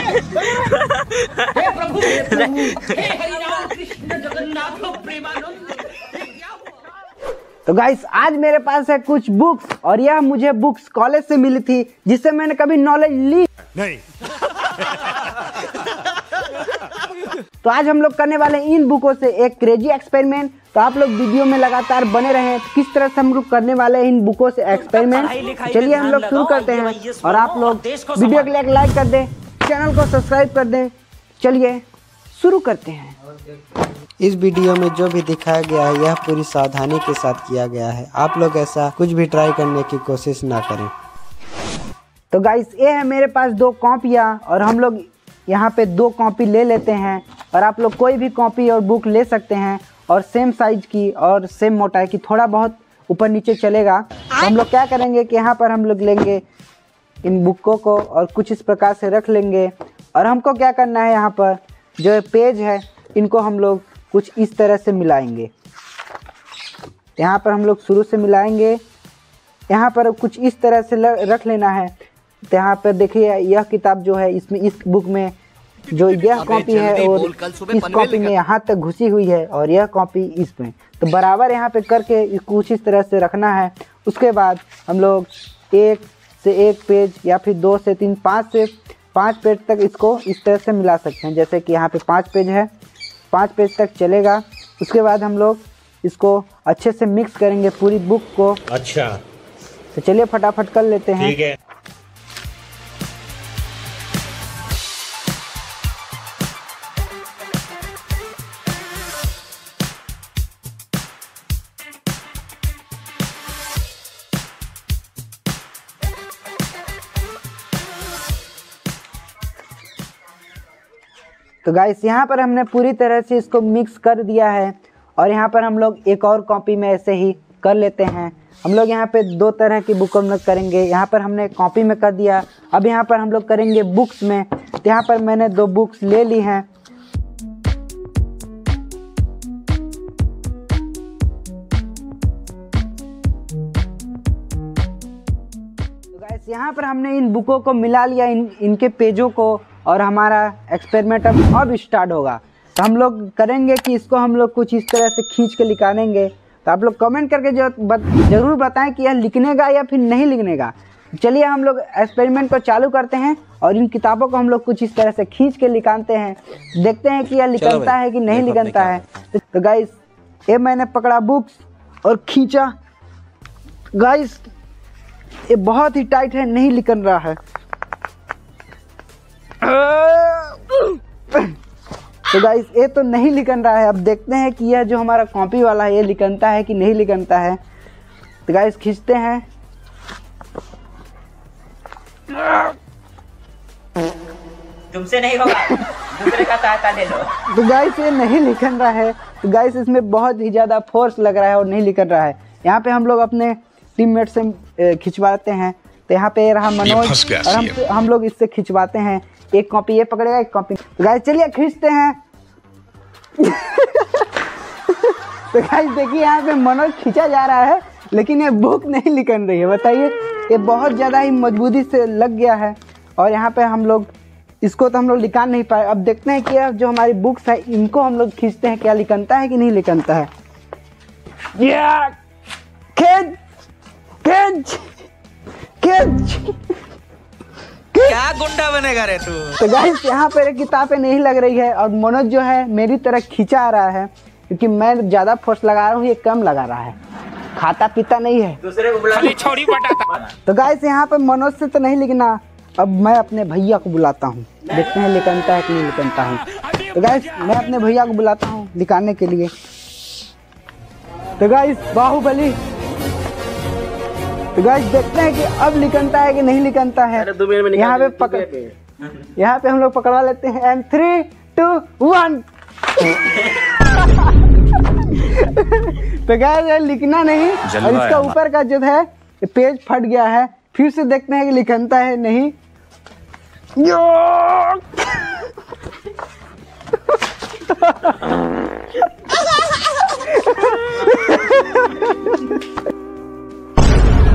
हे प्रभु हे हरि राम कृष्ण जगन्नाथ प्रेमानंद। तो गाइस आज मेरे पास है कुछ बुक्स और यह मुझे बुक्स कॉलेज से मिली थी जिससे मैंने कभी नॉलेज ली नहीं। तो आज हम लोग करने वाले हैं इन बुकों से एक क्रेजी एक्सपेरिमेंट। तो आप लोग वीडियो में लगातार बने रहें। तो किस तरह से हम लोग करने वाले हैं इन बुकों से एक्सपेरिमेंट, चलिए हम लोग शुरू करते हैं। और आप लोग वीडियो के लिए एक लाइक कर दें, चैनल को सब्सक्राइब कर दें। चलिए शुरू करते हैं। इस वीडियो में जो भी दिखाया गया है यह पूरी सावधानी के साथ किया गया है। आप लोग ऐसा कुछ भी ट्राई करने की कोशिश ना करें। तो गाइस ये है मेरे पास 2 कॉपियाँ और हम लोग यहाँ पे 2 कॉपी ले लेते हैं। और आप लोग कोई भी कॉपी और बुक ले सकते हैं और सेम साइज की और सेम मोटाई की, थोड़ा बहुत ऊपर नीचे चलेगा। तो हम लोग क्या करेंगे कि यहाँ पर हम लोग लेंगे इन बुकों को और कुछ इस प्रकार से रख लेंगे। और हमको क्या करना है, यहाँ पर जो पेज है इनको हम लोग कुछ इस तरह से मिलाएंगे। यहाँ पर हम लोग शुरू से मिलाएंगे, यहाँ पर कुछ इस तरह से रख लेना है। तो यहाँ पर देखिए यह किताब जो है इसमें इस बुक में जो यह कॉपी है और इस कॉपी में यहाँ तक घुसी हुई है और यह कॉपी इसमें, तो बराबर यहाँ पे करके कुछ इस तरह से रखना है। उसके बाद हम लोग 1 से 1 पेज या फिर 2 से 3 5 से 5 पेज तक इसको इस तरह से मिला सकते हैं। जैसे कि यहाँ पे 5 पेज है, 5 पेज तक चलेगा। उसके बाद हम लोग इसको अच्छे से मिक्स करेंगे पूरी बुक को। अच्छा तो चलिए फटाफट कर लेते हैं। ठीक है। तो गाइस यहाँ पर हमने पूरी तरह से इसको मिक्स कर दिया है। और यहाँ पर हम लोग एक और कॉपी में ऐसे ही कर लेते हैं। हम लोग यहाँ पे 2 तरह की बुकों में करेंगे। यहाँ पर हमने कॉपी में कर दिया, अब यहाँ पर हम लोग करेंगे बुक्स में। तो यहाँ पर मैंने 2 बुक्स ले ली हैं। तो गाइस यहाँ पर हमने इन बुकों को मिला लिया, इनके पेजों को, और हमारा एक्सपेरिमेंट अब स्टार्ट होगा। तो हम लोग करेंगे कि इसको हम लोग कुछ इस तरह से खींच के निकालेंगे। तो आप लोग कमेंट करके ज़रूर बताएं कि यह लिखनेगा या फिर नहीं लिखनेगा। चलिए हम लोग एक्सपेरिमेंट को चालू करते हैं और इन किताबों को हम लोग कुछ इस तरह से खींच के निकालते हैं। देखते हैं कि यह लिखनता है कि नहीं लिखनता है। तो गाइस ये मैंने पकड़ा बुक्स और खींचा। गाइस ये बहुत ही टाइट है, नहीं लिखन रहा है। तो गाइस ये तो नहीं लिखन रहा है। अब देखते हैं कि यह जो हमारा कॉपी वाला है ये लिखनता है कि नहीं लिखनता है। तो गाइस खींचते हैं। तुमसे नहीं होगा, दूसरे का सहायता ले लो। तो गाइस ये नहीं लिखन रहा है। तो गाइस इसमें बहुत ही ज़्यादा फोर्स लग रहा है और नहीं लिखन रहा है। यहाँ पे हम लोग अपने टीममेट से खिंचवाते हैं। तो यहाँ पे रहा मनोज और हम लोग इससे खिंचवाते हैं। एक कॉपी ये पकड़ेगा, एक कॉपी। तो गाइस चलिए खींचते हैं। तो गाइस देखिए यहाँ पे मनोज खींचा जा रहा है लेकिन ये बुक नहीं लिखन रही है। बताइए ये बहुत ज़्यादा ही मजबूती से लग गया है। और यहाँ पे हम लोग इसको तो हम लोग लिखा नहीं पाए। अब देखते हैं कि जो हमारी बुक्स है इनको हम लोग खींचते हैं, क्या लिखनता है कि नहीं लिखनता है। क्या गुंडा बनेगा रे तू। तो गाइस यहाँ पर किताबें नहीं लग रही है और मनोज जो है मेरी तरह खींचा आ रहा है क्योंकि मैं ज़्यादा फोर्स लगा रहा हूँ, ये कम लगा रहा है, खाता पीता नहीं है। दूसरे को बुला छोड़ी बटाता। तो गाइस यहाँ पे मनोज से तो नहीं लिखना। अब मैं अपने भैया को बुलाता हूँ, देखते हैं लिखनता है कि नहीं लिखनता है। तो गाइस मैं अपने भैया को बुलाता हूँ लिखाने के लिए। तो गाइस बाहुबली। तो गाइस देखते हैं कि अब लिखनता है कि नहीं लिखनता है। यहाँ पे हम लोग पकड़वा लेते हैं। एंड 3, 2, 1। तो गाइस लिखना नहीं और इसका ऊपर का जो है पेज फट गया है। फिर से देखते हैं कि लिखनता है नहीं।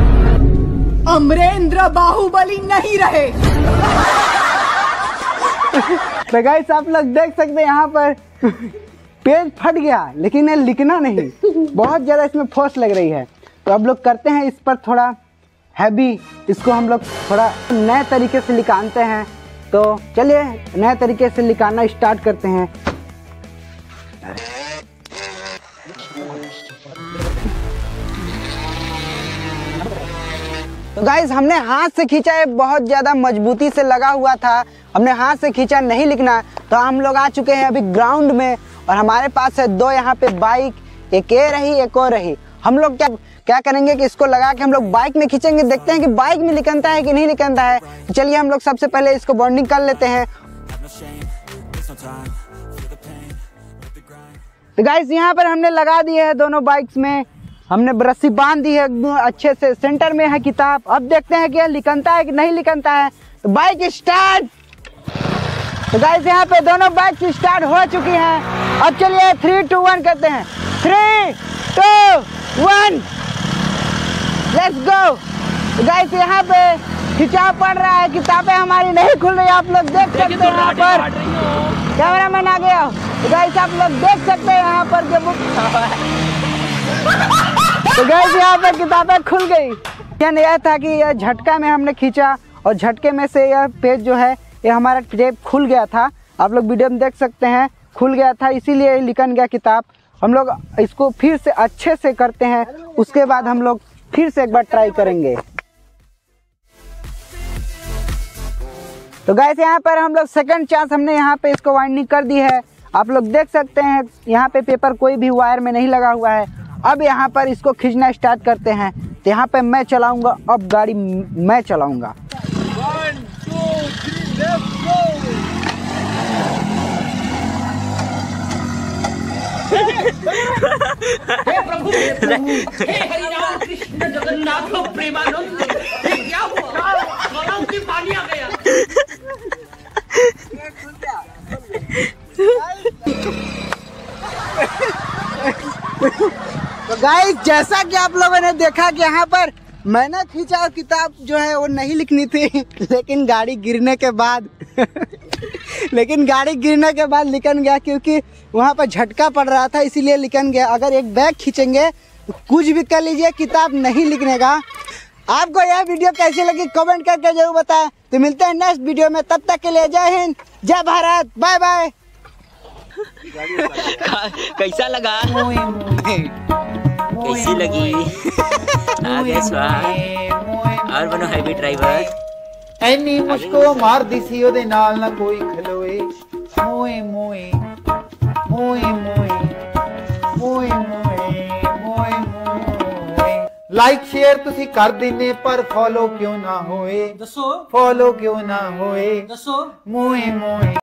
अमरेंद्र बाहुबली नहीं रहे। तो गाइस आप लोग देख सकते हैं यहाँ पर पेज फट गया, लेकिन ये लिखना नहीं, बहुत ज़्यादा इसमें फोर्स लग रही है। तो अब लोग करते हैं इस पर थोड़ा हैवी, इसको हम लोग थोड़ा नए तरीके से लिखाते हैं। तो चलिए नए तरीके से लिखाना स्टार्ट करते हैं। तो गाइस हमने हाथ से खींचा है, बहुत ज़्यादा मजबूती से लगा हुआ था, हमने हाथ से खींचा, नहीं लिखना। तो हम लोग आ चुके हैं अभी ग्राउंड में और हमारे पास है दो यहाँ पे बाइक, एक ये रही एक और रही। हम लोग क्या करेंगे कि इसको लगा के हम लोग बाइक में खींचेंगे, देखते हैं कि बाइक में निकलता है कि नहीं निकलता है। तो चलिए हम लोग सबसे पहले इसको बॉन्डिंग कर लेते हैं। तो गाइस यहाँ पर हमने लगा दिए है दोनों बाइक्स में, हमने रस्सी बांध दी है अच्छे से, सेंटर में है किताब। अब देखते हैं कि यह लिखनता है कि नहीं लिखनता है। तो बाइक स्टार्ट। तो गाइस यहाँ पे दोनों बाइक स्टार्ट हो चुकी हैं। अब चलिए 3, 2, 1 करते हैं। 3, 2, 1 लेट्स गो। तो गाइस यहाँ पे खिंचाव पड़ रहा है, किताबें हमारी नहीं खुल रही, आप लोग देख सकते हैं। यहाँ पर कैमरा मैन आ गया। तो गाइस आप लोग देख सकते हैं यहाँ पर जो बुक तो गाइस यहाँ पे किताबें खुल गई। यह था कि यह झटका में हमने खींचा और झटके में से यह पेज जो है ये हमारा टेप खुल गया था। आप लोग वीडियो में देख सकते हैं, खुल गया था, इसीलिए लिखन गया किताब। हम लोग इसको फिर से अच्छे से करते हैं, उसके बाद हम लोग फिर से एक बार ट्राई करेंगे। तो गाइस यहाँ पर हम लोग सेकंड चांस हमने यहाँ पे इसको वाइंडिंग कर दी है। आप लोग देख सकते हैं यहाँ पे पेपर कोई भी वायर में नहीं लगा हुआ है। अब यहाँ पर इसको खींचना स्टार्ट करते हैं। तो यहाँ पे मैं चलाऊंगा, अब गाड़ी मैं चलाऊंगा। 1, 2, 3 लेट्स गो। हे प्रभु हे हरि राम कृष्ण जगन्नाथ प्रेमानंद, ये क्या हुआ? गलाव में पानी आ गया। तो गाइस जैसा कि आप लोगों ने देखा कि यहाँ पर मैंने खींचा और किताब जो है वो नहीं लिखनी थी, लेकिन गाड़ी गिरने के बाद लिखन गया, क्योंकि वहाँ पर झटका पड़ रहा था, इसीलिए लिखन गया। अगर एक बैग खींचेंगे तो कुछ भी कर लीजिए, किताब नहीं लिखने का। आपको यह वीडियो कैसी लगी कमेंट करके जरूर बताएं। तो मिलते हैं नेक्स्ट वीडियो में, तब तक के लिए जय हिंद, जय भारत, बाय बाय। कैसा लगा? कैसी लगी? आगे स्वाद और बनो हैवी ड्राइवर। ਐਨੀ ਮੁਸ਼ਕੋ ਮਾਰਦੀ ਸੀ ਉਹਦੇ ਨਾਲ ਨਾ ਕੋਈ ਖਲੋਏ। ਮੋਏ ਮੋਏ ਮੋਏ ਮੋਏ ਮੋਏ ਮੋਏ ਮੋਏ। ਲਾਈਕ ਸ਼ੇਅਰ ਤੁਸੀਂ ਕਰ ਦਿੰਨੇ ਪਰ ਫੋਲੋ ਕਿਉਂ ਨਾ ਹੋਏ? ਦੱਸੋ ਫੋਲੋ ਕਿਉਂ ਨਾ ਹੋਏ? ਦੱਸੋ। ਮੋਏ ਮੋਏ।